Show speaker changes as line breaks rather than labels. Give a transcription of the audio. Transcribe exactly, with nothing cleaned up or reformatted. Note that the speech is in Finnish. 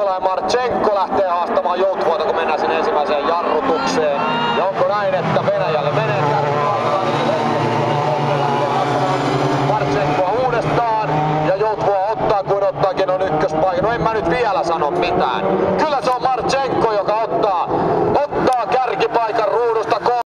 Junttila ja Marchenko lähtee haastamaan Joutvuota, kun mennään sinne ensimmäiseen jarrutukseen. Ja onko näin, että Venäjälle menee kärkipaikkaan? Marchenko uudestaan ja Joutvua ottaa kuin ottaakin on ykköspaikan. No en mä nyt vielä sano mitään. Kyllä se on Marchenko, joka